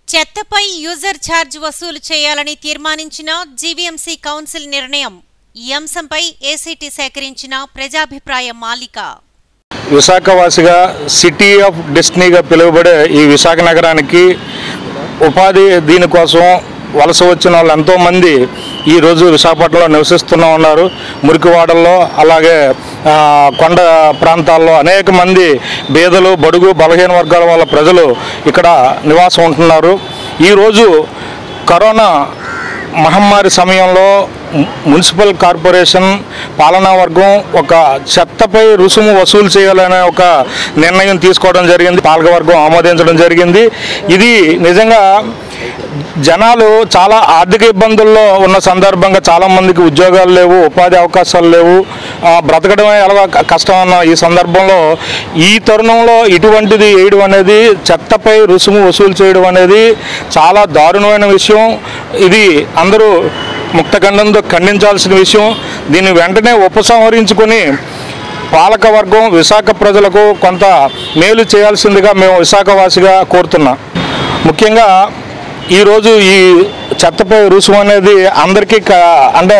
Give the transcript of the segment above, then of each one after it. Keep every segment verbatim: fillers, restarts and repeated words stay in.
చెత్తపై user charge వసూలు చేయాలని తీర్మానించిన GVMC council నిర్ణయం. ఈ అంశంపై ఏసీటీ సేకరించిన ప్రజాభిప్రాయ మాలిక. విశాఖవాసిగా సిటీ ఆఫ్ డెస్టినీగా పిలువబడే ఈ విశాఖ నగరానికి ఉపాధి దీనికోసం వలస వచ్చిన వాళ్ళు ఎంతోమంది ఈరోజు విశాఖపట్నంలో నివసిస్తూనే ఉన్నారు. మురికివాడల్లో అలాగే కొండ ప్రాంతాల్లో అనేక మంది పేదలు బడుగు బలహీన వర్గాల వాళ్ళ ప్రజలు ఇక్కడ నివాసం ఉంటున్నారు. ఈరోజు కరోనా మహమ్మారి సమయంలో మున్సిపల్ కార్పొరేషన్ పాలనా వర్గం ఒక చెత్తపై రుసుము వసూలు చేయాలనే ఒక నిర్ణయం తీసుకోవడం జరిగింది. పాలకవర్గం ఆమోదించడం జరిగింది. ఇది నిజంగా జనాలు చాలా ఆర్థిక ఇబ్బందుల్లో ఉన్న సందర్భంగా చాలామందికి ఉద్యోగాలు లేవు, ఉపాధి అవకాశాలు లేవు, బ్రతకడమే ఎలా కష్టం అన్న ఈ సందర్భంలో ఈ తరుణంలో ఇటువంటిది వేయడం అనేది, చెత్తపై రుసుము వసూలు చేయడం అనేది చాలా దారుణమైన విషయం. ఇది అందరూ ముక్తఖండంతో ఖండించాల్సిన విషయం. దీన్ని వెంటనే ఉపసంహరించుకొని పాలకవర్గం విశాఖ ప్రజలకు కొంత మేలు చేయాల్సిందిగా మేము విశాఖవాసిగా కోరుతున్నాం. ముఖ్యంగా ఈరోజు ఈ చెత్తపై రుసుము అనేది అందరికీ అంటే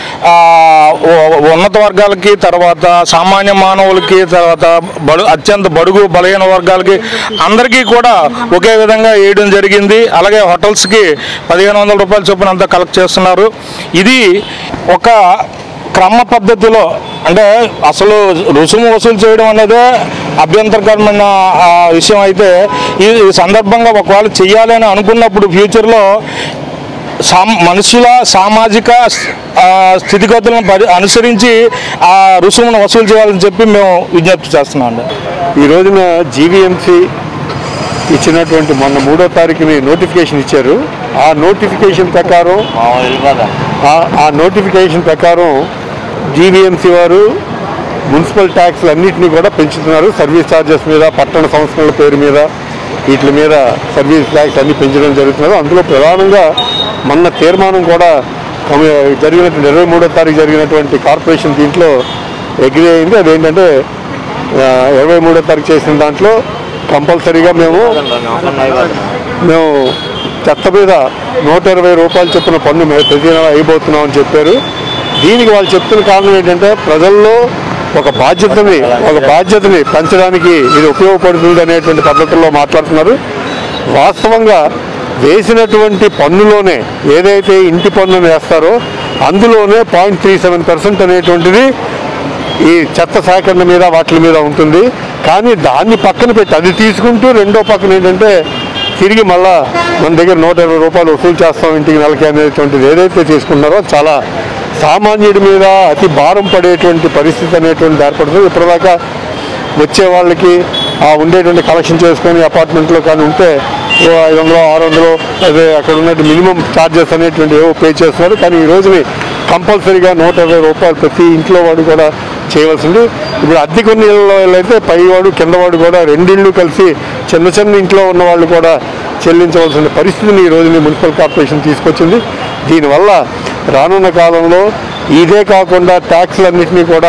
ఉన్నత వర్గాలకి, తర్వాత సామాన్య మానవులకి, తర్వాత బడు అత్యంత బడుగు బలహీన వర్గాలకి అందరికీ కూడా ఒకే విధంగా వేయడం జరిగింది. అలాగే హోటల్స్కి పదిహేను వందల రూపాయల చొప్పున అంతా కలెక్ట్ చేస్తున్నారు. ఇది ఒక క్రమ పద్ధతిలో, అంటే అసలు రుసుము వసూలు చేయడం అనేది అభ్యంతరకరమైన విషయం అయితే, ఈ సందర్భంగా ఒకవేళ చేయాలని అనుకున్నప్పుడు ఫ్యూచర్లో సా మనుషుల సామాజిక స్థితిగతులను పరి అనుసరించి ఆ రుసుమును వసూలు చేయాలని చెప్పి మేము విజ్ఞప్తి చేస్తున్నాం అండి. ఈ రోజున జీవీఎంసీ ఇచ్చినటువంటి మొన్న మూడో తారీఖుని నోటిఫికేషన్ ఇచ్చారు. ఆ నోటిఫికేషన్ ప్రకారం ఆ నోటిఫికేషన్ ప్రకారం జీవీఎంసీ వారు మున్సిపల్ ట్యాక్స్లు అన్నింటినీ కూడా పెంచుతున్నారు. సర్వీస్ ఛార్జెస్ మీద, పట్టణ సంస్థల పేరు మీద, వీటి మీద సర్వీస్ ట్యాక్స్ అన్నీ పెంచడం జరుగుతున్నారు. అందులో ప్రధానంగా మొన్న తీర్మానం కూడా జరిగినటువంటి ఇరవై మూడో తారీఖు జరిగినటువంటి కార్పొరేషన్ దీంట్లో అగ్రీ అయింది. అదేంటంటే ఇరవై మూడో తారీఖు చేసిన దాంట్లో కంపల్సరీగా మేము మేము చెత్త మీద నూట ఇరవై రూపాయలు చొప్పున పన్ను ప్రతి నెల అయిపోతున్నామని చెప్పారు. దీనికి వాళ్ళు చెప్తున్న కారణం ఏంటంటే ప్రజల్లో ఒక బాధ్యతని ఒక బాధ్యతని పెంచడానికి ఇది ఉపయోగపడుతుంది అనేటువంటి పద్ధతుల్లో మాట్లాడుతున్నారు. వాస్తవంగా వేసినటువంటి పన్నులోనే ఏదైతే ఇంటి పన్నును వేస్తారో అందులోనే పాయింట్ త్రీ సెవెన్ పర్సెంట్ అనేటువంటిది ఈ చెత్త సేకరణ మీద వాటి మీద ఉంటుంది. కానీ దాన్ని పక్కన పెట్టి అది తీసుకుంటూ రెండో పక్కన ఏంటంటే తిరిగి మళ్ళా మన దగ్గర నూట ఇరవై రూపాయలు వసూలు చేస్తాం ఇంటికి నెలకి అనేటువంటిది ఏదైతే తీసుకున్నారో చాలా సామాన్యుడి మీద అతి భారం పడేటువంటి పరిస్థితి అనేటువంటి ఏర్పడుతుంది. ఇప్పటిదాకా వచ్చే వాళ్ళకి ఆ ఉండేటువంటి కలెక్షన్ చేసుకొని అపార్ట్మెంట్లో కానీ ఉంటే ఐదు వందలు ఆరు వందలు అదే అక్కడ ఉన్నట్టు మినిమం ఛార్జెస్ అనేటువంటి ఏవో పే చేస్తున్నారు. కానీ ఈ రోజుని కంపల్సరీగా నూట ఇరవై రూపాయలు ప్రతి ఇంట్లో వాడు కూడా చేయవలసింది. ఇప్పుడు అద్దె కొన్ని ఇళ్ళలో అయితే పైవాడు కిందవాడు కూడా రెండిళ్ళు కలిసి చిన్న చిన్న ఇంట్లో ఉన్న వాళ్ళు కూడా చెల్లించవలసిన పరిస్థితిని ఈ రోజుని మున్సిపల్ కార్పొరేషన్ తీసుకొచ్చింది. దీనివల్ల రానున్న కాలంలో ఇదే కాకుండా ట్యాక్స్లన్నింటినీ కూడా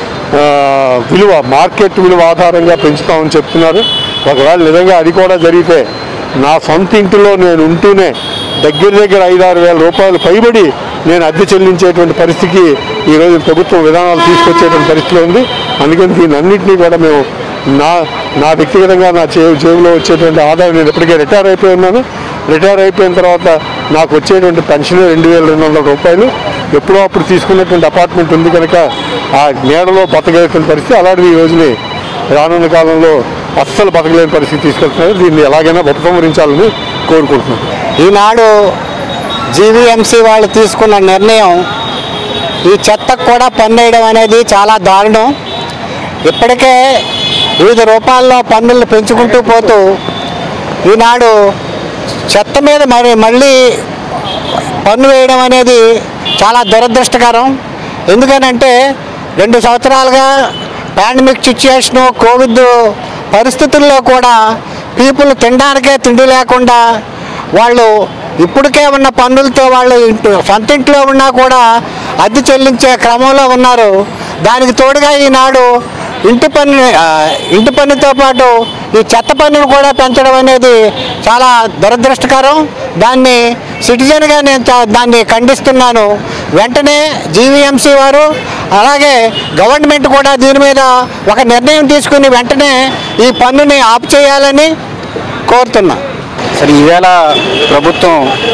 విలువ మార్కెట్ విలువ ఆధారంగా పెంచుతామని చెప్తున్నారు. ఒకవేళ నిజంగా అది కూడా జరిగితే నా సొంత ఇంటిలో నేను ఉంటూనే దగ్గర దగ్గర ఐదు ఆరు వేల రూపాయలు పైబడి నేను అద్దె చెల్లించేటువంటి పరిస్థితికి ఈరోజు ప్రభుత్వం విధానాలు తీసుకొచ్చేటువంటి పరిస్థితిలో ఉంది. అందుకని దీని అన్నింటినీ కూడా మేము నా నా వ్యక్తిగతంగా నా చే జేబులో వచ్చేటువంటి ఆదాయం, నేను ఇప్పటికే రిటైర్ అయిపోయి ఉన్నాను. రిటైర్ అయిపోయిన తర్వాత నాకు వచ్చేటువంటి పెన్షన్ రెండు వేల రెండు వందల రూపాయలు ఎప్పుడో అప్పుడు తీసుకున్నటువంటి అపార్ట్మెంట్ ఉంది కనుక ఆ నీడలో బతకలేని పరిస్థితి. అలాంటిది ఈ రోజుని రానున్న కాలంలో అస్సలు బతకలేని పరిస్థితి తీసుకెళ్తున్నారు. దీన్ని ఎలాగైనా ఉపసంహరించాలని కోరుకుంటున్నాను. ఈనాడు జీవీఎంసీ వాళ్ళు తీసుకున్న నిర్ణయం ఈ చెత్తకు కూడా పన్నేయడం అనేది చాలా దారుణం. ఇప్పటికే వివిధ రూపాల్లో పన్నులు పెంచుకుంటూ పోతూ ఈనాడు చెత్త మీద మరి మళ్ళీ పన్ను వేయడం అనేది చాలా దురదృష్టకరం. ఎందుకనంటే రెండు సంవత్సరాలుగా పాండమిక్ సిచ్యుయేషను, కోవిడ్ పరిస్థితుల్లో కూడా పీపుల్ తినడానికే తిండి లేకుండా వాళ్ళు ఇప్పటికే ఉన్న పన్నులతో వాళ్ళు సొంత ఇంట్లో ఉన్నా కూడా అద్దె చెల్లించే క్రమంలో ఉన్నారు. దానికి తోడుగా ఈనాడు ఇంటి పన్ను ఇంటి పన్నుతో పాటు ఈ చెత్త పన్నును కూడా పెంచడం అనేది చాలా దురదృష్టకరం. దాన్ని సిటిజన్గా నేను దాన్ని ఖండిస్తున్నాను. వెంటనే జీవీఎంసీ వారు అలాగే గవర్నమెంట్ కూడా దీని మీద ఒక నిర్ణయం తీసుకుని వెంటనే ఈ పన్నుని ఆపు చేయాలని కోరుతున్నా. సరే, ఈవేళ ప్రభుత్వం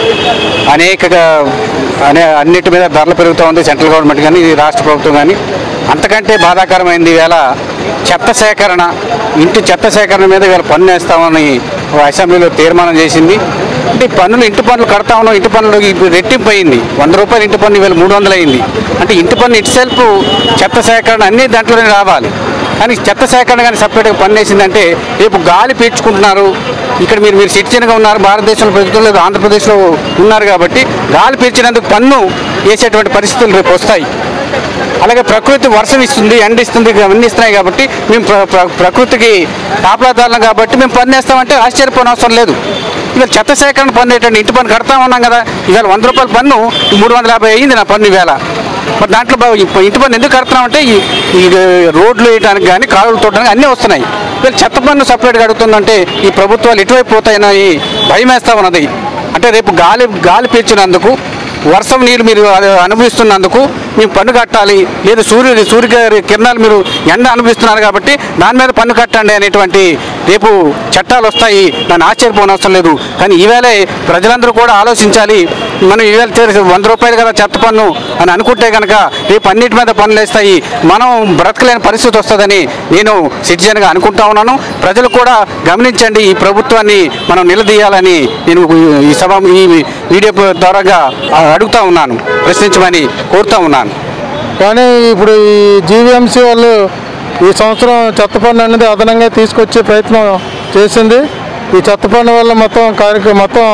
అనేక అనే అన్నిటి మీద ధరలు పెరుగుతూ ఉంది, సెంట్రల్ గవర్నమెంట్ కానీ రాష్ట్ర ప్రభుత్వం కానీ. అంతకంటే బాధాకరమైంది ఈవేళ చెత్త సేకరణ, ఇంటి చెత్త సేకరణ మీద ఈవేళ పన్ను వేస్తామని అసెంబ్లీలో తీర్మానం చేసింది. అంటే పన్నులు ఇంటి పన్నులు కడతా ఉన్నాం, ఇంటి పన్నులు ఇప్పుడు రెట్టింపు అయింది. వంద రూపాయలు ఇంటి పన్ను ఈవేళ మూడు వందలు అయింది. అంటే ఇంటి పన్ను ఇట్ సెల్ఫ్ చెత్త సేకరణ అన్నీ దాంట్లోనే రావాలి. కానీ చెత్త సేకరణ కానీ సపరేట్గా పన్ను వేసిందంటే రేపు గాలి పీల్చుకుంటున్నారు. ఇక్కడ మీరు మీరు సిటిజన్గా ఉన్నారు, భారతదేశంలో ప్రభుత్వం లేదు, ఆంధ్రప్రదేశ్లో ఉన్నారు కాబట్టి గాలి పీల్చినందుకు పన్ను వేసేటువంటి పరిస్థితులు రేపు వస్తాయి. అలాగే ప్రకృతి వర్షం ఇస్తుంది, ఎండ ఇస్తుంది, అవన్నీ ఇస్తున్నాయి కాబట్టి మేము ప్రకృతికి కాపలాదారులం కాబట్టి మేము పన్ను వేస్తామంటే ఆశ్చర్యపోయిన అవసరం లేదు. ఇవాళ చెత్త సేకరణ పన్ను ఏంటంటే ఇంటి పన్ను కడతా ఉన్నాం కదా, ఇవాళ వంద రూపాయల పన్ను మూడు వందల యాభై అయింది నా పన్ను ఈవేళ. మరి దాంట్లో ఇంటి పన్ను ఎందుకు కడుతున్నామంటే ఈ రోడ్లు వేయడానికి కానీ కాలువలు తోడడానికి అన్నీ వస్తున్నాయి. వీళ్ళు చెత్త పన్ను సపరేట్గా అడుగుతుందంటే ఈ ప్రభుత్వాలు ఎటువైపు పోతాయని భయం వేస్తూ ఉన్నది. అంటే రేపు గాలి గాలి పీల్చినందుకు, వర్షం నీళ్ళు మీరు అనుభవిస్తున్నందుకు మేము పన్ను కట్టాలి, లేదా సూర్యుడు సూర్య కిరణాలు మీరు ఎండ అనుభవిస్తున్నారు కాబట్టి దాని మీద పన్ను కట్టండి అనేటువంటి రేపు చట్టాలు వస్తాయి. దాన్ని ఆశ్చర్యపోనవసరం లేదు. కానీ ఈవేళ ప్రజలందరూ కూడా ఆలోచించాలి. మనం ఈవేళ వంద రూపాయలు కదా చెత్త పన్ను అని అనుకుంటే కనుక రేపు అన్నిటి మీద పన్నులు వేస్తాయి, మనం బ్రతకలేని పరిస్థితి వస్తుందని నేను సిటిజన్గా అనుకుంటా ఉన్నాను. ప్రజలు కూడా గమనించండి, ఈ ప్రభుత్వాన్ని మనం నిలదీయాలని నేను ఈ సభ ఈ వీడియో ద్వారాగా అడుగుతా ఉన్నాను, ప్రశ్నించమని కోరుతా ఉన్నాను. కానీ ఇప్పుడు ఈ జీవీఎంసీ వాళ్ళు ఈ సంవత్సరం చెత్త పన్ను అనేది అదనంగా తీసుకొచ్చే ప్రయత్నం చేసింది. ఈ చెత్త పన్ను వల్ల మొత్తం కార్యక్రమం మొత్తం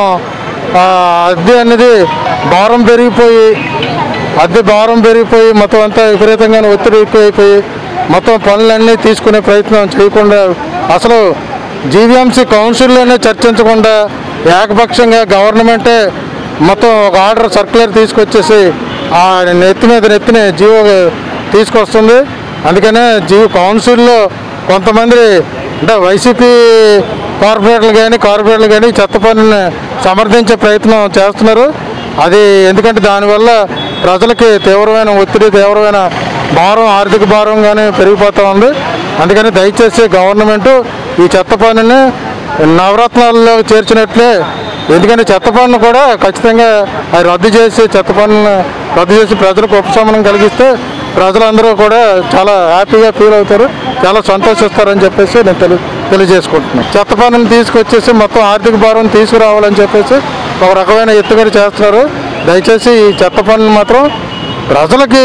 అద్దె అనేది భారం పెరిగిపోయి అద్దె భారం పెరిగిపోయి మొత్తం అంతా విపరీతంగా ఒత్తిడి ఎక్కువైపోయి మొత్తం పనులన్నీ తీసుకునే ప్రయత్నం చేయకుండా, అసలు జీవీఎంసీ కౌన్సిల్లోనే చర్చించకుండా ఏకపక్షంగా గవర్నమెంటే మొత్తం ఒక ఆర్డర్ సర్క్యులర్ తీసుకొచ్చేసి ఆ నెత్తి మీద నెత్తిన జీవో తీసుకొస్తుంది. అందుకనే జీవో కౌన్సిల్లో కొంతమంది అంటే వైసీపీ కార్పొరేటర్లు కానీ కార్పొరేటర్లు కానీ చెత్త పన్నుని సమర్థించే ప్రయత్నం చేస్తున్నారు. అది ఎందుకంటే దానివల్ల ప్రజలకి తీవ్రమైన ఒత్తిడి, తీవ్రమైన భారం, ఆర్థిక భారం కానీ పెరిగిపోతూ ఉంది. అందుకని దయచేసి గవర్నమెంటు ఈ చెత్త పన్నుని నవరత్నాల్లో చేర్చినట్లే, ఎందుకంటే చెత్త పన్ను కూడా ఖచ్చితంగా అది రద్దు చేసి చెత్త పన్నును రద్దు చేసి ప్రజలకు ఉపశమనం కలిగిస్తే ప్రజలందరూ కూడా చాలా హ్యాపీగా ఫీల్ అవుతారు, చాలా సంతోషిస్తారని చెప్పేసి నేను తెలి తెలియజేసుకుంటున్నాను. చెత్త పన్నుని తీసుకొచ్చేసి మొత్తం ఆర్థిక భారం తీసుకురావాలని చెప్పేసి ఒక రకమైన ఎత్తుగడ చేస్తున్నారు. దయచేసి ఈ చెత్త పన్నుని మాత్రం ప్రజలకి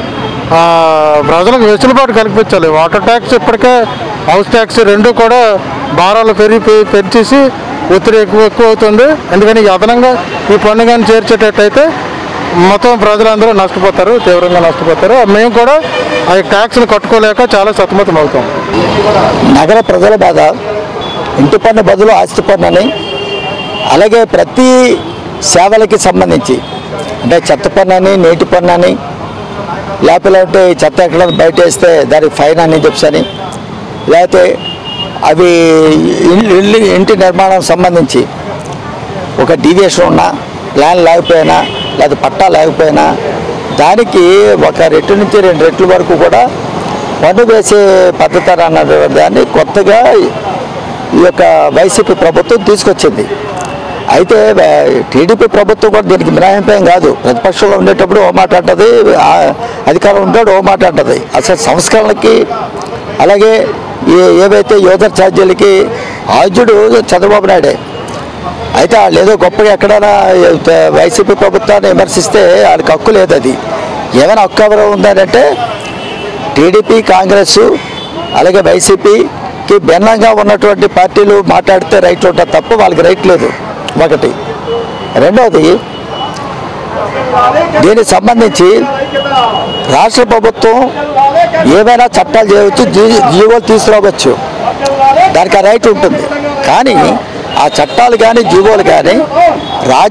ప్రజలకు వెసులుబాటు కల్పించాలి. వాటర్ ట్యాక్స్ ఇప్పటికే, హౌస్ ట్యాక్స్ రెండు కూడా భారాలు పెరిగి పెంచేసి ఒత్తిడి ఎక్కువ ఎక్కువ అవుతుంది. ఎందుకని అదనంగా ఈ పన్ను కానీ చేర్చేటట్టయితే మొత్తం ప్రజలందరూ నష్టపోతారు, తీవ్రంగా నష్టపోతారు. మేము కూడా ఆ ట్యాక్స్ని కట్టుకోలేక చాలా సతమతం అవుతాం. నగర ప్రజల బాధ ఇంటి పన్ను బదులు ఆస్తి పన్ను అని, అలాగే ప్రతి సేవలకి సంబంధించి అంటే చెత్త పన్ను అని, నీటి పన్ను అని, లేకపోతే చెత్త ఎక్కడ బయట వేస్తే దానికి ఫైన్ అని చెప్పని, లేకపోతే అవి ఇల్లు ఇంటి నిర్మాణం సంబంధించి ఒక డీవియేషన్ ఉన్నా, ప్లాన్ లేకపోయినా, లేదా పట్టా లేకపోయినా దానికి ఒక రెట్టు నుంచి రెండు రెట్ల వరకు కూడా పన్ను వేసే పద్ధతి అన్న దాన్ని కొత్తగా ఈ యొక్క వైసీపీ ప్రభుత్వం తీసుకొచ్చింది. అయితే టీడీపీ ప్రభుత్వం కూడా దీనికి మినహాయింపేం కాదు. ప్రతిపక్షంలో ఉండేటప్పుడు ఓ మాట అంటది, అధికారం ఉంటాడు ఓ మాట అంటది. అసలు సంస్కరణలకి అలాగే ఏవైతే యూజర్ ఛార్జీలకి ఆద్యుడు చంద్రబాబు నాయుడే. అయితే వాళ్ళు ఏదో గొప్పగా ఎక్కడైనా వైసీపీ ప్రభుత్వాన్ని విమర్శిస్తే వాళ్ళకి హక్కు లేదు. అది ఏమైనా హక్కు ఎవరు ఉందంటే టీడీపీ, కాంగ్రెస్ అలాగే వైసీపీకి భిన్నంగా ఉన్నటువంటి పార్టీలు మాట్లాడితే రైట్ ఉంటుంది తప్ప వాళ్ళకి రైట్ లేదు. ఒకటి. రెండవది, దీనికి సంబంధించి రాష్ట్ర ప్రభుత్వం ఏమైనా చట్టాలు చేయవచ్చు, జీ జీవోలు తీసుకురావచ్చు, దానికి ఆ రైట్ ఉంటుంది. కానీ ఆ చట్టాలు కానీ జీవోలు కానీ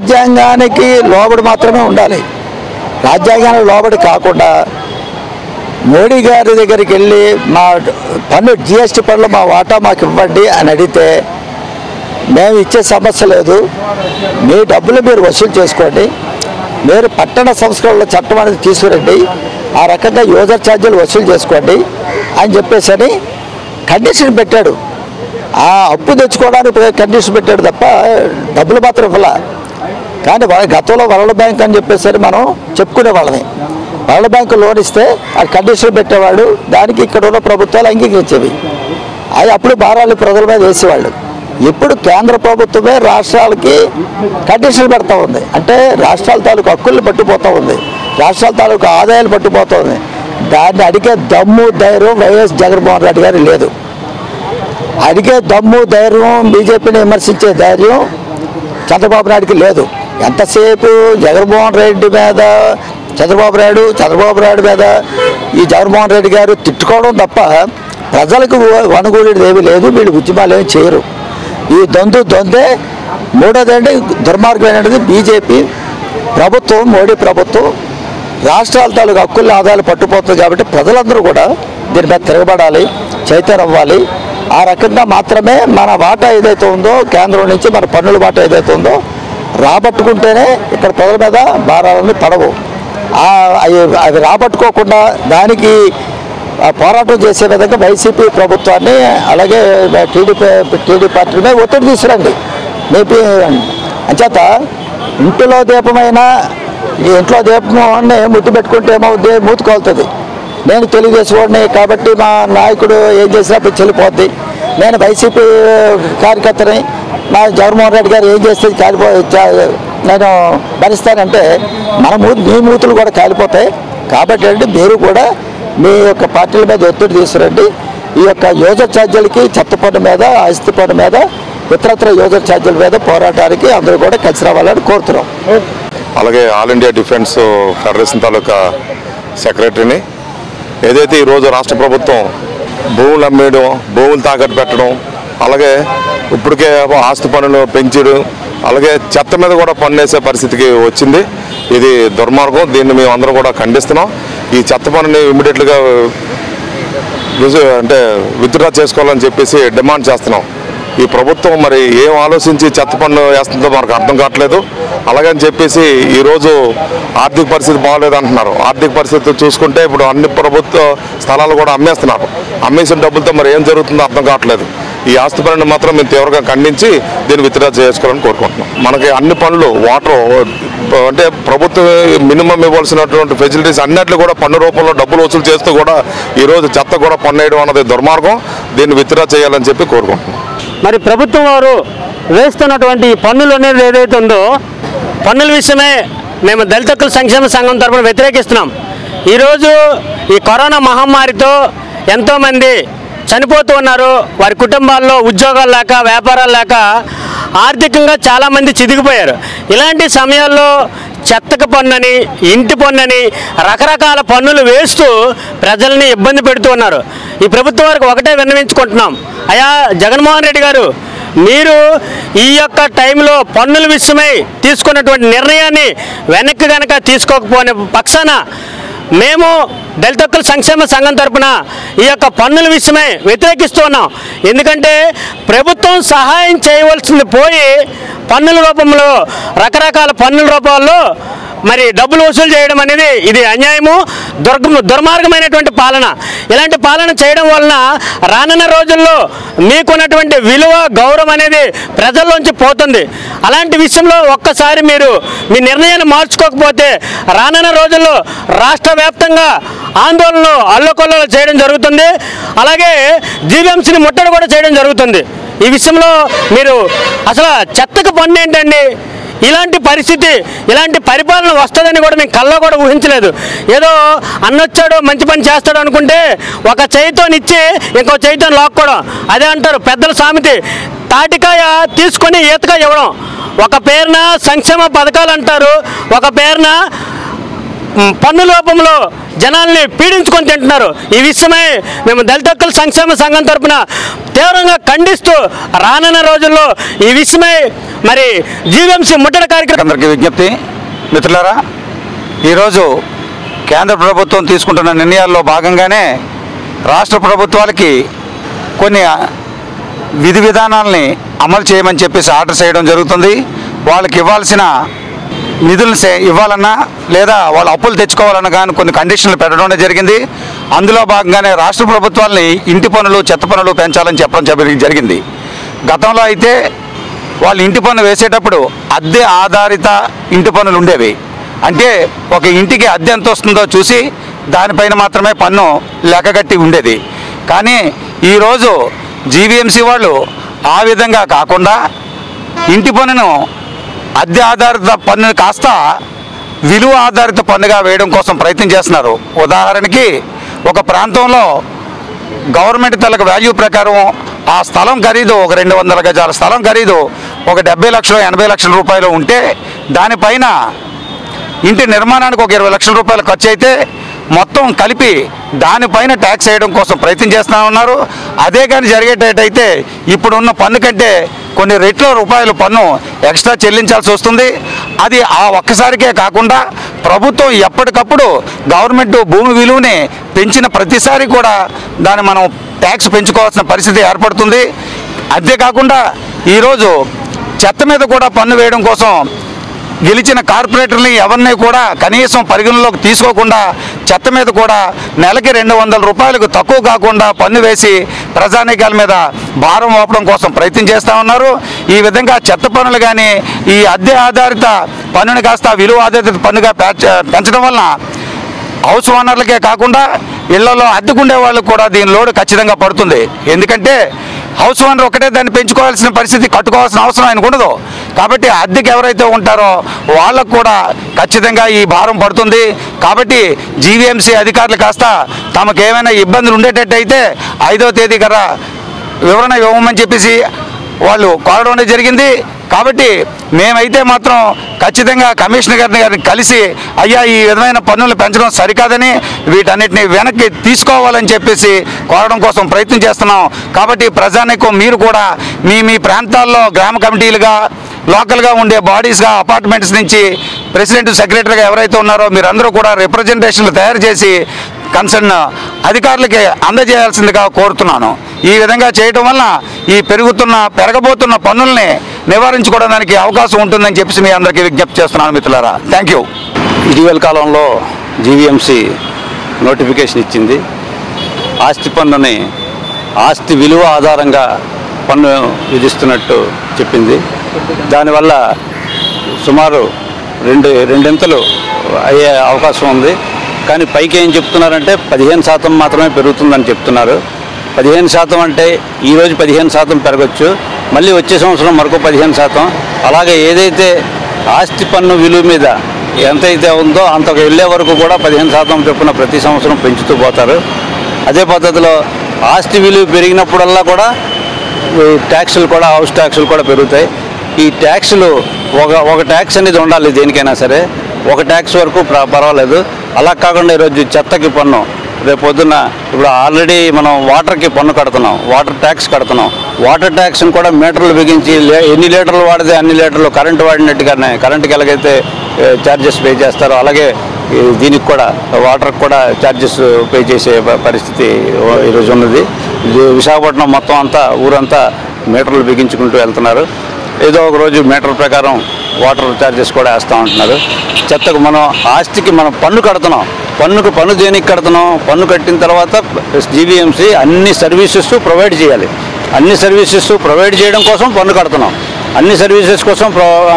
రాజ్యాంగానికి లోబడి మాత్రమే ఉండాలి. రాజ్యాంగానికి లోబడి కాకుండా మోడీ గారి దగ్గరికి వెళ్ళి మా పన్ను జిఎస్టీ పన్నులో మా వాటా మాకు ఇవ్వండి అని అడిగితే మేము ఇచ్చే సమస్య లేదు, మీ డబ్బులు మీరు వసూలు చేసుకోండి, మీరు పట్టణ సంస్కరణల చట్టం అనేది తీసుకురండి, ఆ రకంగా యూజర్ ఛార్జీలు వసూలు చేసుకోండి అని చెప్పేసి అని కండిషన్ పెట్టాడు. ఆ అప్పు తెచ్చుకోవడానికి కండిషన్ పెట్టాడు తప్ప డబ్బులు మాత్రం ఇవ్వాల. కానీ గతంలో వరల్డ్ బ్యాంక్ అని చెప్పేసరి మనం చెప్పుకునే వాళ్ళని, వరల్డ్ బ్యాంకు లోన్ ఇస్తే ఆ కండిషన్ పెట్టేవాడు, దానికి ఇక్కడ ఉన్న ప్రభుత్వాలు అంగీకరించేవి. అది అప్పుడు భారాలు ప్రజల మీద వేసేవాళ్ళు. ఇప్పుడు కేంద్ర ప్రభుత్వమే రాష్ట్రాలకి కండిషన్లు పెడతా ఉంది. అంటే రాష్ట్రాల తాలూకు హక్కుల్ని పట్టుకుపోతూ ఉంది, రాష్ట్రాల తాలూకు ఆదాయాలు పట్టుకుపోతుంది. దాన్ని అడిగే దమ్ము ధైర్యం వైఎస్ జగన్మోహన్ రెడ్డి గారు లేదు. అడిగే దమ్ము ధైర్యం, బీజేపీని విమర్శించే ధైర్యం చంద్రబాబు నాయుడికి లేదు. ఎంతసేపు జగన్మోహన్ రెడ్డి మీద చంద్రబాబు నాయుడు చంద్రబాబు నాయుడు మీద ఈ జగన్మోహన్ రెడ్డి గారు తిట్టుకోవడం తప్ప ప్రజలకు వనగూడేది ఏమీ లేదు. వీళ్ళు ఉద్యమాలు ఏమి చేయరు. ఈ దొందు దొందే. మూడోది అంటే దుర్మార్గమైనది బీజేపీ ప్రభుత్వం, మోడీ ప్రభుత్వం రాష్ట్రాల తాలూకు హక్కుల ఆదాయాలు పట్టుపోతుంది. కాబట్టి ప్రజలందరూ కూడా దీని మీద తిరగబడాలి, చైతన్యం అవ్వాలి. ఆ రకంగా మాత్రమే మన వాటా ఏదైతే ఉందో కేంద్రం నుంచి మన పన్నుల వాటా ఏదైతే ఉందో రాబట్టుకుంటేనే ఇక్కడ ప్రజల మీద భారాలను పడవు. అవి రాబట్టుకోకుండా దానికి పోరాటం చేసే విధంగా వైసీపీ ప్రభుత్వాన్ని అలాగే టీడీపీ టీడీపీ పార్టీ మీద ఒత్తిడి తీసుకురండి. మేపీ అంచేత ఇంటిలో దీపమైనా ఈ ఇంట్లో దీపమాన్ని ముద్దు పెట్టుకుంటే ఏమవుద్ది, మూతుకోలుతుంది. నేను తెలుగుదేశం వాడిని కాబట్టి మా నాయకుడు ఏం చేసినప్పుడు చెల్లిపోద్ది, నేను వైసీపీ కార్యకర్తని, నా జగన్మోహన్ రెడ్డి గారు ఏం చేస్తే కాలిపో నేను భరిస్తానంటే మన మూతు మీ మూతులు కూడా కాలిపోతాయి. కాబట్టి అంటే మీరు కూడా మీ యొక్క పార్టీల మీద ఒత్తిడి తీసుకురండి. ఈ యొక్క యూజర్ ఛార్జీలకి, చెత్త పన్ను మీద, ఆస్తి పన్ను మీద, ఇతరత్ర యూజర్ ఛార్జీల మీద పోరాటానికి అందరూ కూడా కలిసి రావాలని కోరుతున్నాం. అలాగే all India defence federation taluka సెక్రటరీని ఏదైతే ఈరోజు రాష్ట్ర ప్రభుత్వం భూములు అమ్మేయడం, భూములు తాకట్టు పెట్టడం, అలాగే ఇప్పటికే ఆస్తి పన్నులు పెంచడం, అలాగే చెత్త మీద కూడా పన్ను వేసే పరిస్థితికి వచ్చింది. ఇది దుర్మార్గం. దీన్ని మేము అందరం కూడా ఖండిస్తున్నాం. ఈ చెత్త పన్నుని ఇమ్మీడియట్గా అంటే విత్డ్రా చేసుకోవాలని చెప్పేసి డిమాండ్ చేస్తున్నాం. ఈ ప్రభుత్వం మరి ఏం ఆలోచించి చెత్త పన్ను వేస్తుందో మనకు అర్థం కావట్లేదు. అలాగని చెప్పేసి ఈరోజు ఆర్థిక పరిస్థితి బాగోలేదు అంటున్నారు. ఆర్థిక పరిస్థితి చూసుకుంటే ఇప్పుడు అన్ని ప్రభుత్వ స్థలాలు కూడా అమ్మేస్తున్నారు. అమ్మేసిన డబ్బులతో మరి ఏం జరుగుతుందో అర్థం కావట్లేదు. ఈ ఆస్తి పన్నుని మాత్రం మేము తీవ్రంగా ఖండించి దీన్ని విత్డ్రా చేసుకోవాలని కోరుకుంటున్నాం. మనకి అన్ని పనులు వాటర్ అంటే ప్రభుత్వం మినిమం ఇవ్వాల్సినటువంటి ఫెసిలిటీస్ అన్నిట్లు కూడా పన్ను రూపంలో డబ్బులు వసూలు చేస్తూ కూడా ఈరోజు చెత్త కూడా పన్ను వేయడం అన్నది దుర్మార్గం. దీన్ని విత్డ్రా చేయాలని చెప్పి కోరుకుంటున్నాం. మరి ప్రభుత్వం వారు వేస్తున్నటువంటి పన్నులు అనేది ఏదైతే ఉందో పన్నుల విషయమే మేము దళిత హక్కుల సంక్షేమ సంఘం తరఫున వ్యతిరేకిస్తున్నాం. ఈరోజు ఈ కరోనా మహమ్మారితో ఎంతోమంది చనిపోతూ ఉన్నారు. వారి కుటుంబాల్లో ఉద్యోగాలు లేక, వ్యాపారాలు లేక ఆర్థికంగా చాలామంది చిదిగిపోయారు. ఇలాంటి సమయాల్లో చెత్తక పన్నుని, ఇంటి పన్నుని, రకరకాల పన్నులు వేస్తూ ప్రజల్ని ఇబ్బంది పెడుతూ ఉన్నారు. ఈ ప్రభుత్వం వారికి ఒకటే విన్నవించుకుంటున్నాం. అయ్యా జగన్మోహన్ రెడ్డి గారు, మీరు ఈ యొక్క టైంలో పన్నుల విషయమై తీసుకున్నటువంటి నిర్ణయాన్ని వెనక్కి కనుక తీసుకోకపోయిన పక్షాన మేము దళిత హక్కుల సంక్షేమ సంఘం తరపున ఈ యొక్క పన్నుల విషయమై వ్యతిరేకిస్తూ ఉన్నాం. ఎందుకంటే ప్రభుత్వం సహాయం చేయవలసింది పోయి పన్నుల రూపంలో, రకరకాల పన్నుల రూపాల్లో మరి డబ్బులు వసూలు చేయడం అనేది ఇది అన్యాయము, దుర్గ దుర్మార్గమైనటువంటి పాలన. ఇలాంటి పాలన చేయడం వలన రానున్న రోజుల్లో మీకున్నటువంటి విలువ, గౌరవం అనేది ప్రజల్లోంచి పోతుంది. అలాంటి విషయంలో ఒక్కసారి మీరు మీ నిర్ణయాన్ని మార్చుకోకపోతే రానున్న రోజుల్లో రాష్ట్ర వ్యాప్తంగా ఆందోళనలు అల్లకొల్లలు చేయడం జరుగుతుంది. అలాగే జీవీఎంసీని ముట్టడి కూడా చేయడం జరుగుతుంది. ఈ విషయంలో మీరు అసలు చెత్తకు పన్ను ఏంటండి? ఇలాంటి పరిస్థితి, ఇలాంటి పరిపాలన వస్తుందని కూడా మేము కల్లో కూడా ఊహించలేదు. ఏదో అన్నొచ్చాడు మంచి పని చేస్తాడు అనుకుంటే ఒక చేయితోనిచ్చి ఇంకో చేయితో లాక్కోవడం. అదే అంటారు పెద్దల సామెత, తాటికాయ తీసుకొని ఈతకాయ ఇవ్వడం. ఒక పేరున సంక్షేమ పథకాలు అంటారు, ఒక పేరున పన్ను లోపంలో జనాల్ని పీడించుకొని తింటున్నారు. ఈ విషయమై మేము దళిత హక్కుల సంక్షేమ సంఘం తరపున తీవ్రంగా ఖండిస్తూ రానున్న రోజుల్లో ఈ విషయమై మరి జీవీఎంసీ ముట్టడి కార్యక్రమం. అందరికీ విజ్ఞప్తి. మిత్రులారా, ఈరోజు కేంద్ర ప్రభుత్వం తీసుకుంటున్న నిర్ణయాల్లో భాగంగానే రాష్ట్ర ప్రభుత్వాలకి కొన్ని విధి విధానాలని అమలు చేయమని చెప్పేసి ఆర్డర్ చేయడం జరుగుతుంది. వాళ్ళకి ఇవ్వాల్సిన నిధులను ఇవ్వాలన్నా లేదా వాళ్ళు అప్పులు తెచ్చుకోవాలన్నా కానీ కొన్ని కండిషన్లు పెట్టడం జరిగింది. అందులో భాగంగానే రాష్ట్ర ప్రభుత్వాలని ఇంటి పన్నులు చెత్త పన్నులు పెంచాలని చెప్పడం జరిగింది. గతంలో అయితే వాళ్ళు ఇంటి పన్ను వేసేటప్పుడు అద్దె ఆధారిత ఇంటి పన్నులు ఉండేవి. అంటే ఒక ఇంటికి అద్దె ఎంత వస్తుందో చూసి దానిపైన మాత్రమే పన్ను లెక్కగట్టి ఉండేది. కానీ ఈరోజు జీవీఎంసీ వాళ్ళు ఆ విధంగా కాకుండా ఇంటి పన్నును అద్దె ఆధారిత పన్నును కాస్త విలువ ఆధారిత పన్నుగా వేయడం కోసం ప్రయత్నం చేస్తున్నారు. ఉదాహరణకి ఒక ప్రాంతంలో గవర్నమెంట్ తలకు వాల్యూ ప్రకారం ఆ స్థలం ఖరీదు ఒక రెండు వందల గజాల స్థలం ఖరీదు ఒక డెబ్బై లక్షలు ఎనభై లక్షల రూపాయలు ఉంటే దానిపైన ఇంటి నిర్మాణానికి ఒక ఇరవై లక్షల రూపాయలు ఖర్చు అయితే మొత్తం కలిపి దానిపైన ట్యాక్స్ వేయడం కోసం ప్రయత్నం చేస్తూ ఉన్నారు. అదే కానీ జరిగేటట్టయితే ఇప్పుడున్న పన్ను కంటే కొన్ని రెట్ల రూపాయల పన్ను ఎక్స్ట్రా చెల్లించాల్సి వస్తుంది. అది ఆ ఒక్కసారికే కాకుండా ప్రభుత్వం ఎప్పటికప్పుడు గవర్నమెంట్ భూమి విలువని పెంచిన ప్రతిసారి కూడా దాన్ని మనం ట్యాక్స్ పెంచుకోవాల్సిన పరిస్థితి ఏర్పడుతుంది. అంతేకాకుండా ఈరోజు చెత్త మీద కూడా పన్ను వేయడం కోసం గెలిచిన కార్పొరేటర్ని ఎవరిని కూడా కనీసం పరిగణలోకి తీసుకోకుండా చెత్త మీద కూడా నెలకి రెండు వందల రూపాయలకు తక్కువ కాకుండా పన్ను వేసి ప్రజానీకాల మీద భారం మోపడం కోసం ప్రయత్నం చేస్తూ ఉన్నారు. ఈ విధంగా చెత్త పన్నులు కానీ ఈ అద్దె ఆధారిత పన్నుని కాస్త విలువ ఆధారిత పన్నుగా పెంచడం వలన హౌస్ ఓనర్లకే కాకుండా ఇళ్లలో అద్దెకుండే వాళ్ళకు కూడా దీని లోడ్ ఖచ్చితంగా పడుతుంది. ఎందుకంటే హౌస్ ఓనర్ ఒకటే దాన్ని పెంచుకోవాల్సిన పరిస్థితి, కట్టుకోవాల్సిన అవసరం ఆయనకు ఉండదు. కాబట్టి అద్దెకి ఎవరైతే ఉంటారో వాళ్ళకు కూడా ఖచ్చితంగా ఈ భారం పడుతుంది. కాబట్టి జీవీఎంసీ అధికారులు కాస్త తమకు ఏమైనా ఇబ్బందులు ఉండేటట్టయితే ఐదో తేదీ కల్లా వివరణ ఇవ్వమని చెప్పేసి వాళ్ళు కోరడం జరిగింది. కాబట్టి మేమైతే మాత్రం ఖచ్చితంగా కమిషనర్ గారిని గారిని కలిసి అయ్యా ఈ విధమైన పన్నులు పెంచడం సరికాదని వీటన్నిటిని వెనక్కి తీసుకోవాలని చెప్పేసి కోరడం కోసం ప్రయత్నం చేస్తున్నాం. కాబట్టి ప్రజానీకం మీరు కూడా మీ మీ ప్రాంతాల్లో గ్రామ కమిటీలుగా లోకల్గా ఉండే బాడీస్గా అపార్ట్మెంట్స్ నుంచి ప్రెసిడెంట్ సెక్రటరీగా ఎవరైతే ఉన్నారో మీరందరూ కూడా రిప్రజెంటేషన్లు తయారు చేసి కన్సర్న్ అధికారులకి అందజేయాల్సిందిగా కోరుతున్నాను. ఈ విధంగా చేయటం వల్ల ఈ పెరుగుతున్న పెరగబోతున్న పన్నుల్ని నివారించుకోవడానికి అవకాశం ఉంటుందని చెప్పేసి మీ అందరికీ విజ్ఞప్తి చేస్తున్నాను మిత్రులారా. Thank you. ఇటీవల కాలంలో జీవీఎంసీ నోటిఫికేషన్ ఇచ్చింది. ఆస్తి పన్నుని ఆస్తి విలువ ఆధారంగా పన్ను విధిస్తున్నట్టు చెప్పింది. దానివల్ల సుమారు రెండు రెండింతలు అయ్యే అవకాశం ఉంది. కానీ పైకి ఏం చెప్తున్నారంటే పదిహేను శాతం మాత్రమే పెరుగుతుందని చెప్తున్నారు. పదిహేను శాతం అంటే ఈరోజు పదిహేను శాతం పెరగచ్చు, మళ్ళీ వచ్చే సంవత్సరం మరొక పదిహేను శాతం. అలాగే ఏదైతే ఆస్తి పన్ను విలువ మీద ఎంతైతే ఉందో అంతకు వెళ్ళే వరకు కూడా పదిహేను శాతం చొప్పున ప్రతి సంవత్సరం పెంచుతూ పోతారు. అదే పద్ధతిలో ఆస్తి విలువ పెరిగినప్పుడల్లా కూడా ట్యాక్సులు కూడా హౌస్ ట్యాక్సులు కూడా పెరుగుతాయి. ఈ ట్యాక్సులు ఒక ఒక ట్యాక్స్ అనేది ఉండాలి దేనికైనా సరే, ఒక ట్యాక్స్ వరకు పర్వాలేదు. అలా కాకుండా ఈరోజు చెత్తకి పన్ను, రేపు పొద్దున్న ఇప్పుడు ఆల్రెడీ మనం వాటర్కి పన్ను కడుతున్నాం, వాటర్ ట్యాక్స్ కడుతున్నాం. వాటర్ ట్యాక్స్ని కూడా మీటర్లు బిగించి ఎన్ని లీటర్లు వాడితే అన్ని లీటర్లు కరెంటు వాడినట్టుగానే కరెంటుకి ఎలాగైతే ఛార్జెస్ పే చేస్తారో అలాగే దీనికి కూడా వాటర్కి కూడా ఛార్జెస్ పే చేసే పరిస్థితి ఈరోజు ఉన్నది. విశాఖపట్నం మొత్తం అంతా ఊరంతా మీటర్లు బిగించుకుంటూ వెళ్తున్నారు. ఏదో ఒక రోజు మీటర్ ప్రకారం వాటర్ ఛార్జెస్ కూడా వేస్తూ ఉంటున్నారు. చెత్తకు మనం ఆస్తికి మనం పన్ను కడుతున్నాం, పన్నుకు పన్ను దేనికి కడుతున్నాం, పన్ను కట్టిన తర్వాత జీవీఎంసీ అన్ని సర్వీసెస్ ప్రొవైడ్ చేయాలి. అన్ని సర్వీసెస్ ప్రొవైడ్ చేయడం కోసం పన్ను కడుతున్నాం. అన్ని సర్వీసెస్ కోసం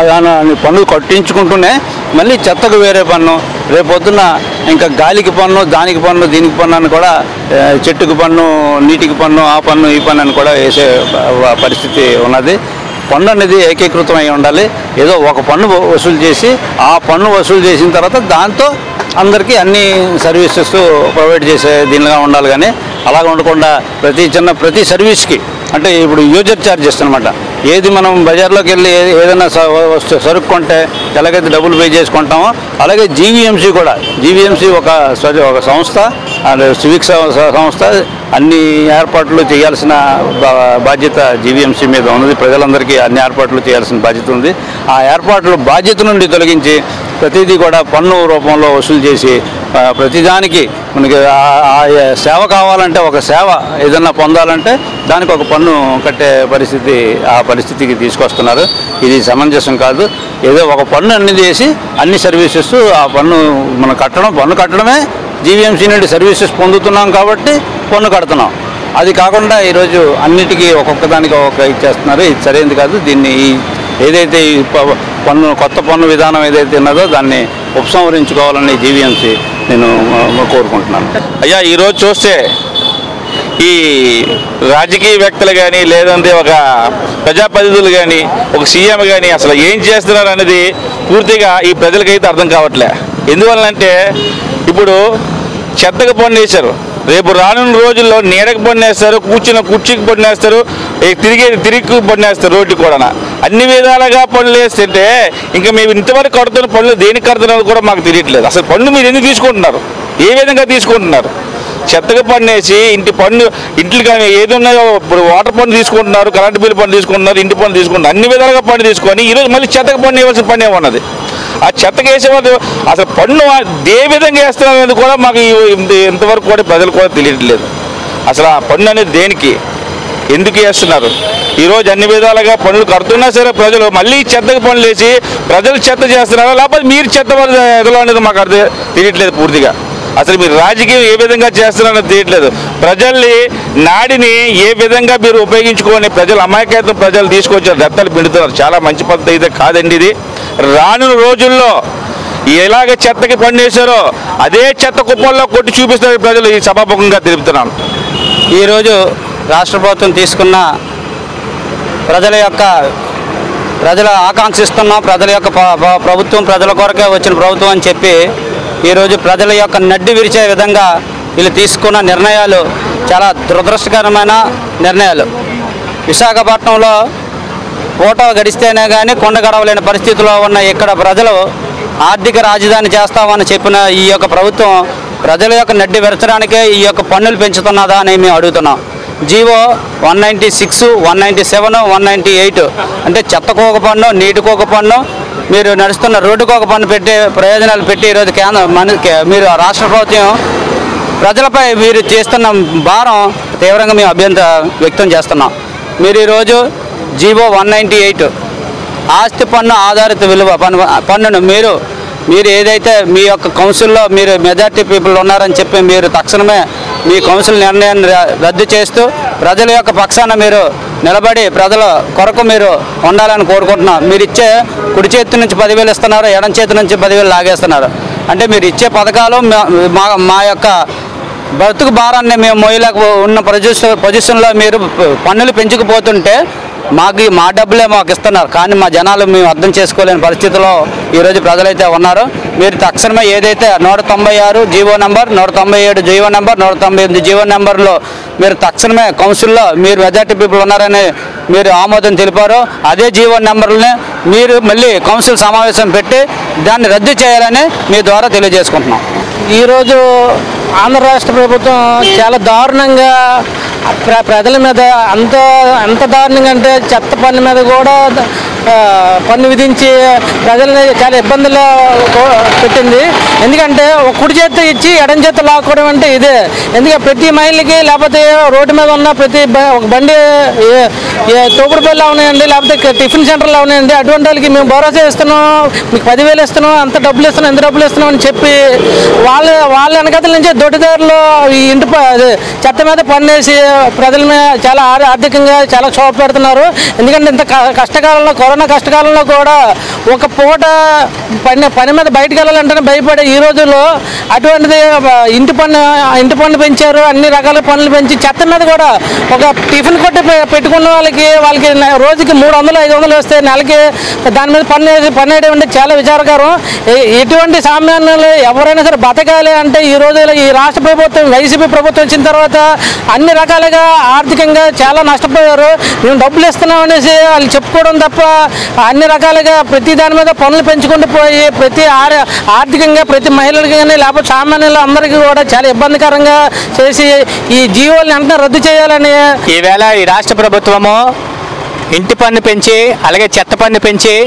పన్ను కట్టించుకుంటూనే మళ్ళీ చెత్తకు వేరే పన్ను, రేపొద్దున ఇంకా గాలికి పన్ను, దానికి పన్ను, దీనికి పన్ను అని కూడా చెట్టుకు పన్ను, నీటికి పన్ను, ఆ పన్ను ఈ పన్ను అని కూడా వేసే పరిస్థితి ఉన్నది. పన్ను అనేది ఏకీకృతం అయి ఉండాలి. ఏదో ఒక పన్ను వసూలు చేసి ఆ పన్ను వసూలు చేసిన తర్వాత దాంతో అందరికీ అన్ని సర్వీసెస్ ప్రొవైడ్ చేసే దీనిగా ఉండాలి. కానీ అలాగ ఉండకుండా ప్రతి చిన్న ప్రతి సర్వీస్కి అంటే ఇప్పుడు యూజర్ ఛార్జెస్ అనమాట. ఏది మనం బజార్లోకి వెళ్ళి ఏదైనా సరుకు కొంటే ఎలాగైతే డబ్బులు పే చేసుకుంటామో అలాగే జీవీఎంసీ కూడా, జీవీఎంసీ ఒక ఒక సంస్థ, సివిక్ సంస్థ, అన్ని ఏర్పాట్లు చేయాల్సిన బాధ్యత జీవీఎంసీ మీద ఉన్నది. ప్రజలందరికీ అన్ని ఏర్పాట్లు చేయాల్సిన బాధ్యత ఉంది. ఆ ఏర్పాట్లు బాధ్యత నుండి తొలగించి ప్రతిదీ కూడా పన్ను రూపంలో వసూలు చేసి ప్రతిదానికి మనకి సేవ కావాలంటే ఒక సేవ ఏదన్నా పొందాలంటే దానికి ఒక పన్ను కట్టే పరిస్థితి ఆ పరిస్థితికి తీసుకొస్తున్నారు. ఇది సమంజసం కాదు. ఏదో ఒక పన్ను అన్ని చేసి అన్ని సర్వీసెస్ ఆ పన్ను మనం కట్టడం పన్ను కట్టడమే జీవీఎంసీ నుండి సర్వీసెస్ పొందుతున్నాం కాబట్టి పన్ను కడుతున్నాం. అది కాకుండా ఈరోజు అన్నిటికీ ఒక్కొక్క దానికి ఒక్కొక్క ఇచ్చేస్తున్నారు. ఇది సరైనది కాదు. దీన్ని ఏదైతే ఈ పన్ను కొత్త పన్ను విధానం ఏదైతే ఉన్నదో దాన్ని ఉపసంహరించుకోవాలని జీవీఎంసీ నేను కోరుకుంటున్నాను. అయ్యా ఈరోజు చూస్తే ఈ రాజకీయ వ్యక్తులు కానీ లేదంటే ఒక ప్రజాప్రతినిధులు కానీ ఒక సీఎం కానీ అసలు ఏం చేస్తున్నారు అనేది పూర్తిగా ఈ ప్రజలకైతే అర్థం కావట్లే. ఎందువల్లంటే ఇప్పుడు చెత్తకు పన్ను వేశారు, రేపు రానున్న రోజుల్లో నీడకు పన్నేస్తారు, కూర్చున్న కుర్చీకి పన్నేస్తారు, తిరిగి తిరిగి పన్నేస్తారు, రోడ్డు కూడా అన్ని విధాలుగా పనులు వేస్తుంటే ఇంకా మేము ఇంతవరకు కడుతున్న పనులు దేనికి కడుతున్నారు కూడా మాకు తెలియట్లేదు. అసలు పన్ను మీరు ఎందుకు తీసుకుంటున్నారు, ఏ విధంగా తీసుకుంటున్నారు? చెత్తకు పన్ను వేసి ఇంటి పన్ను ఇంటికి కానీ ఏది ఉన్నాయో ఇప్పుడు వాటర్ పన్ను తీసుకుంటున్నారు, కరెంటు బిల్లు పన్ను తీసుకుంటున్నారు, ఇంటి పన్ను తీసుకుంటున్నారు, అన్ని విధాలుగా పన్ను తీసుకొని ఈరోజు మళ్ళీ చెత్తకు పన్ను వేయాల్సిన పని ఏమన్నది. ఆ చెత్తకు వేసేవాళ్ళు అసలు పన్ను ఏ విధంగా వేస్తున్నారు అనేది కూడా మాకు ఇంతవరకు కూడా ప్రజలు కూడా తెలియట్లేదు. అసలు ఆ పన్ను అనేది దేనికి ఎందుకు వేస్తున్నారు? ఈరోజు అన్ని విధాలుగా పనులు కడుతున్నా సరే ప్రజలు మళ్ళీ చెత్తకు పనులు వేసి ప్రజలు చెత్త చేస్తున్నారా లేకపోతే మీరు చెత్త ఎదులో అనేది మాకు అర్థం తెలియట్లేదు పూర్తిగా. అసలు మీరు రాజకీయం ఏ విధంగా చేస్తున్నారో తెలియట్లేదు. ప్రజల్ని నాడిని ఏ విధంగా మీరు ఉపయోగించుకొని ప్రజలు అమాయకత్వం ప్రజలు తీసుకొచ్చారు, దత్తలు పిండుతున్నారు. చాలా మంచి పద్ధతి అయితే కాదండి ఇది. రానున్న రోజుల్లో ఎలాగ చెత్తకి పన్నేశారో అదే చెత్త కుప్పల్లో కొట్టి చూపిస్తారు ప్రజలు. ఈ సభాముఖంగా తెలుపుతున్నాను. ఈరోజు రాష్ట్ర ప్రభుత్వం తీసుకున్న ప్రజల యొక్క ప్రజల ఆకాంక్షిస్తున్న ప్రజల యొక్క ప్రభుత్వం ప్రజల కొరకే వచ్చిన ప్రభుత్వం అని చెప్పి ఈరోజు ప్రజల యొక్క నడ్డి విరిచే విధంగా వీళ్ళు తీసుకున్న నిర్ణయాలు చాలా దురదృష్టకరమైన నిర్ణయాలు. విశాఖపట్నంలో ఫోటో గడిస్తేనే కానీ కొండ గడవలేని పరిస్థితిలో ఉన్న ఇక్కడ ప్రజలు ఆర్థిక రాజధాని చేస్తామని చెప్పిన ఈ యొక్క ప్రభుత్వం ప్రజల యొక్క నడ్డి విరచడానికే ఈ యొక్క పన్నులు పెంచుతున్నదా అని మేము అడుగుతున్నాం. GO one ninety six one ninety seven one ninety eight అంటే చెత్తకు ఒక పన్ను, నీటికి ఒక పన్ను, మీరు నడుస్తున్న రోడ్డుకు ఒక పన్ను పెట్టే ప్రయోజనాలు పెట్టి ఈరోజు కేంద్ర మన మీరు రాష్ట్ర ప్రభుత్వం ప్రజలపై మీరు చేస్తున్న భారం తీవ్రంగా మేము అభ్యంతరం వ్యక్తం చేస్తున్నాం. మీరు ఈరోజు జీవో వన్ నైంటీ ఎయిట్ ఆస్తి పన్ను ఆధారిత విలువ పన్ను పన్నును మీరు మీరు ఏదైతే మీ యొక్క కౌన్సిల్లో మీరు మెజార్టీ పీపుల్ ఉన్నారని చెప్పి మీరు తక్షణమే మీ కౌన్సిల్ నిర్ణయాన్ని రద్దు చేస్తూ ప్రజల యొక్క పక్షాన మీరు నిలబడి ప్రజల కొరకు మీరు ఉండాలని కోరుకుంటున్నాం. మీరు ఇచ్చే కుడి చేతి నుంచి పదివేలు ఇస్తున్నారు, ఎడం చేతి నుంచి పదివేలు లాగేస్తున్నారు. అంటే మీరు ఇచ్చే పథకాలు మా మా యొక్క బ్రతుకు భారాన్ని మేము మోయలేక ఉన్న పొజిషన్ పొజిషన్లో మీరు పన్నులు పెంచుకుపోతుంటే మాకు మా డబ్బులే మాకు ఇస్తున్నారు, కానీ మా జనాలు మేము అర్థం చేసుకోలేని పరిస్థితిలో ఈరోజు ప్రజలైతే ఉన్నారు. మీరు తక్షణమే ఏదైతే నూట తొంభై ఆరు జీవో నెంబర్, నూట తొంభై ఏడు జీవో నెంబర్, నూట తొంభై ఎనిమిది జీవో నెంబర్లో మీరు తక్షణమే కౌన్సిల్లో మీరు మెజార్టీ పీపుల్ ఉన్నారని మీరు ఆమోదం తెలిపారు. అదే జీవో నెంబర్ని మీరు మళ్ళీ కౌన్సిల్ సమావేశం పెట్టి దాన్ని రద్దు చేయాలని మీ ద్వారా తెలియజేసుకుంటున్నాం. ఈరోజు ఆంధ్ర రాష్ట్ర ప్రభుత్వం చాలా దారుణంగా ప్ర ప్రజల మీద అంత ఎంత దారుణంగా అంటే చెత్త పన్ను మీద కూడా పన్ను విధించి ప్రజల్ని చాలా ఇబ్బందులు పెట్టింది. ఎందుకంటే ఒక కుడి చేతి ఇచ్చి ఎడం చేతి లాక్కోవడం అంటే ఇదే. ఎందుకంటే ప్రతి మహిళకి లేకపోతే రోడ్డు మీద ఉన్న ప్రతి ఒక బండి తోపుడు పళ్ళు ఉన్నాయండి, లేకపోతే టిఫిన్ సెంటర్లు ఉన్నాయండి, అటువంటి వాళ్ళకి మేము భరోసా ఇస్తున్నాం, మీకు పదివేలు ఇస్తున్నాం, అంత డబ్బులు ఇస్తున్నాం, ఎంత డబ్బులు ఇస్తున్నాం అని చెప్పి వాళ్ళ వాళ్ళ వెనకతల నుంచి దొడ్డిదారులు ఈ ఇంటి చెత్త మీద పన్నేసి ప్రజల మీద చాలా ఆర్థికంగా చాలా క్షోభ పెడుతున్నారు. ఎందుకంటే ఇంత కష్టకాలంలో కరోనా కష్టకాలంలో కూడా ఒక పూట పని పని మీద బయటకు వెళ్ళాలంటేనే భయపడే ఈ రోజుల్లో అటువంటిది ఇంటి పన్ను ఇంటి పన్ను పెంచారు, అన్ని రకాల పనులు పెంచి చెత్త మీద కూడా ఒక టిఫిన్ కొట్టి పెట్టుకున్న వాళ్ళకి వాళ్ళకి రోజుకి మూడు వందలు ఐదు వందలు వస్తే నెలకి దాని మీద పన్ను వేసి పన్ను వేయడం అంటే చాలా విచారకరం. ఎటువంటి సామాన్యులు ఎవరైనా సరే బతకాలి అంటే ఈ రోజుల్లో ఈ రాష్ట్ర ప్రభుత్వం వైసీపీ ప్రభుత్వం వచ్చిన తర్వాత అన్ని రకాలుగా ఆర్థికంగా చాలా నష్టపోయారు. మేము డబ్బులు ఇస్తున్నాం అనేసి వాళ్ళు చెప్పుకోవడం తప్ప అన్ని రకాలుగా ప్రతి దాని మీద పనులు పెంచుకుంటూ పోయి ప్రతి ఆర్థికంగా ప్రతి మహిళలకి కానీ లేకపోతే సామాన్యులు అందరికీ కూడా చాలా ఇబ్బందికరంగా చేసి ఈ జీవోల్ని వెంటనే రద్దు చేయాలని ఈవేళ ఈ రాష్ట్ర ప్రభుత్వము ఇంటి పన్ను పెంచి అలాగే చెత్త పన్ను పెంచి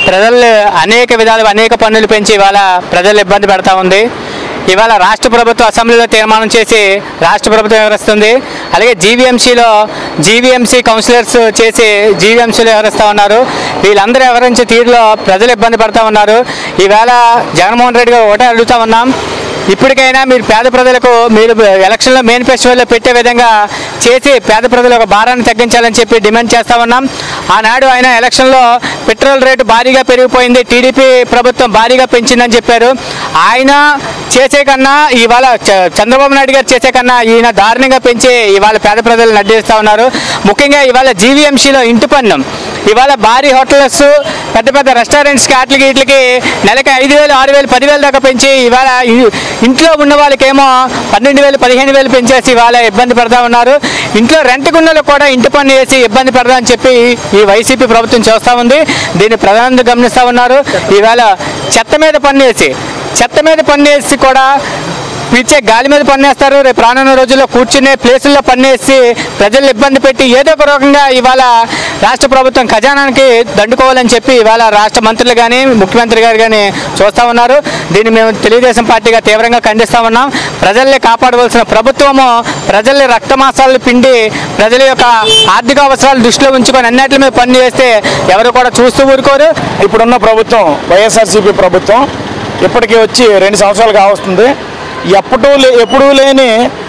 ప్రజలు అనేక విధాలుగా అనేక పన్నులు పెంచి ఇవాళ ప్రజలు ఇబ్బంది పెడతా ఉంది. ఇవాళ రాష్ట్ర ప్రభుత్వం అసెంబ్లీలో తీర్మానం చేసి రాష్ట్ర ప్రభుత్వం వివరిస్తుంది. అలాగే జీవీఎంసీలో జీవీఎంసీ కౌన్సిలర్స్ చేసి జీవీఎంసీలో వివరిస్తూ ఉన్నారు. వీళ్ళందరూ వివరించే తీరులో ప్రజలు ఇబ్బంది పడుతూ ఉన్నారు. ఈవేళ జగన్మోహన్ రెడ్డి గారు ఒకటే అడుగుతూ ఉన్నాం, ఇప్పటికైనా మీరు పేద ప్రజలకు మీరు ఎలక్షన్లో మేనిఫెస్టోలో పెట్టే విధంగా చేసి పేద ప్రజలకు ఒక భారాన్ని తగ్గించాలని చెప్పి డిమాండ్ చేస్తూ ఉన్నాం. ఆనాడు ఆయన ఎలక్షన్లో పెట్రోల్ రేటు భారీగా పెరిగిపోయింది, టీడీపీ ప్రభుత్వం భారీగా పెంచిందని చెప్పారు. ఆయన చేసే కన్నా ఇవాళ చంద్రబాబు నాయుడు గారు చేసే కన్నా ఈయన దారుణంగా పెంచి ఇవాళ పేద ప్రజలు నడ్డిస్తూ ఉన్నారు. ముఖ్యంగా ఇవాళ జీవీఎంసీలో ఇంటి పన్ను ఇవాళ భారీ హోటల్స్ పెద్ద పెద్ద రెస్టారెంట్స్కి వాటికి వీటికి నెలకి ఐదు వేలు ఆరు వేలు పదివేలు దాకా పెంచి ఇవాళ ఇంట్లో ఉన్న వాళ్ళకేమో పన్నెండు వేలు పదిహేను వేలు పెంచేసి ఇవాళ ఇబ్బంది పడతా ఉన్నారు. ఇంట్లో రెంట్కున్నలకు కూడా ఇంటి పన్ను వేసి ఇబ్బంది పడదామని చెప్పి ఈ వైసీపీ ప్రభుత్వం చేస్తూ ఉంది. దీన్ని ప్రధానంగా గమనిస్తూ ఉన్నారు. ఇవాళ చెత్త మీద పన్ను వేసి చెత్త మీద పన్ను వేసి కూడా పీల్చే గాలి మీద పన్నేస్తారు. రేపు రానున్న రోజుల్లో కూర్చునే ప్లేసుల్లో పన్నేసి ప్రజలు ఇబ్బంది పెట్టి ఏదో ఒక రకంగా ఇవాళ రాష్ట్ర ప్రభుత్వం ఖజానానికి దండుకోవాలని చెప్పి ఇవాళ రాష్ట్ర మంత్రులు కానీ ముఖ్యమంత్రి గారు కానీ చూస్తూ ఉన్నారు. దీన్ని మేము తెలుగుదేశం పార్టీగా తీవ్రంగా ఖండిస్తూ ఉన్నాం. ప్రజల్ని కాపాడవలసిన ప్రభుత్వము ప్రజల్ని రక్తమాసాలను పిండి ప్రజల యొక్క ఆర్థిక అవసరాలు దృష్టిలో ఉంచుకొని అన్నిటి మీద పన్ను వేస్తే ఎవరు కూడా చూస్తూ ఊరుకోరు. ఇప్పుడున్న ప్రభుత్వం వైఎస్ఆర్సీపీ ప్రభుత్వం ఇప్పటికీ వచ్చి రెండు సంవత్సరాలు కావస్తుంది. ఎప్పుడూ లే ఎప్పుడూ లేని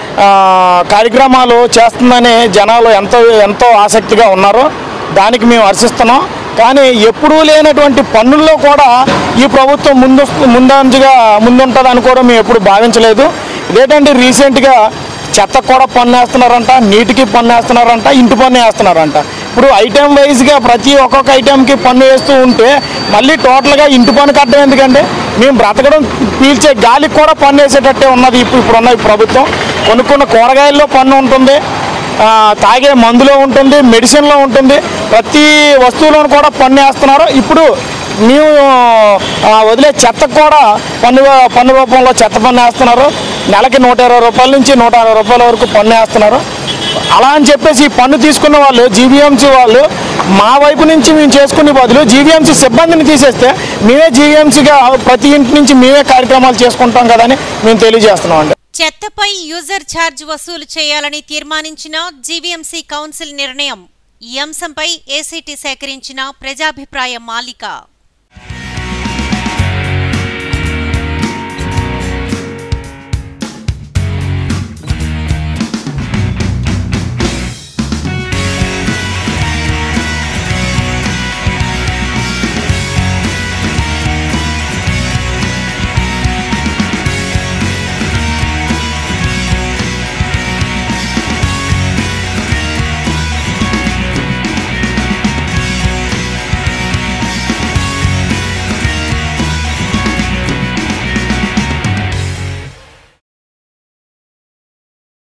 కార్యక్రమాలు చేస్తుందని జనాలు ఎంతో ఎంతో ఆసక్తిగా ఉన్నారు. దానికి మేము హర్షిస్తున్నాం. కానీ ఎప్పుడూ లేనటువంటి పన్నుల్లో కూడా ఈ ప్రభుత్వం ముందు ముందంజుగా ముందుంటుందని కూడా మేము ఎప్పుడు భావించలేదు. ఇదేంటంటే రీసెంట్గా చెత్తకు కూడా పన్ను వేస్తున్నారంట, నీటికి పన్ను వేస్తున్నారంట, ఇంటి పన్ను వేస్తున్నారంట. ఇప్పుడు ఐటెం వైజ్గా ప్రతి ఒక్కొక్క ఐటెంకి పన్ను వేస్తూ ఉంటే మళ్ళీ టోటల్గా ఇంటి పన్ను కట్టడం ఎందుకంటే మేము బ్రతకడం పీల్చే గాలికి కూడా పన్ను వేసేటట్టే ఉన్నది ఇప్పుడు ఇప్పుడున్న ప్రభుత్వం. కొనుక్కున్న కూరగాయల్లో పన్ను ఉంటుంది, తాగే మందులో ఉంటుంది, మెడిసిన్లో ఉంటుంది, ప్రతి వస్తువులను కూడా పన్ను వేస్తున్నారు. ఇప్పుడు మేము వదిలే చెత్తకు కూడా పన్ను పన్ను రూపంలో చెత్త పన్ను వేస్తున్నారు. నెలకి నూట ఇరవై రూపాయల నుంచి నూట అరవై రూపాయల వరకు పన్ను వేస్తున్నారు. అలా అని చెప్పేసి ఈ పన్ను తీసుకున్న వాళ్ళు జీవీఎంసీ వాళ్ళు మా వైపు నుంచి మేము చేసుకునే బదులు జీవీఎంసీ సిబ్బందిని తీసేస్తే మేమే జీవీఎంసీగా ప్రతి ఇంటి నుంచి మేమే కార్యక్రమాలు చేసుకుంటాం కదని మేము తెలియజేస్తున్నాం అండి. చెత్తపై యూజర్ ఛార్జ్ వసూలు చేయాలని తీర్మానించిన జీవీఎంసీ కౌన్సిల్ నిర్ణయం. ఈ అంశంపై ఏసీటీ సేకరించిన ప్రజాభిప్రాయ మాలిక.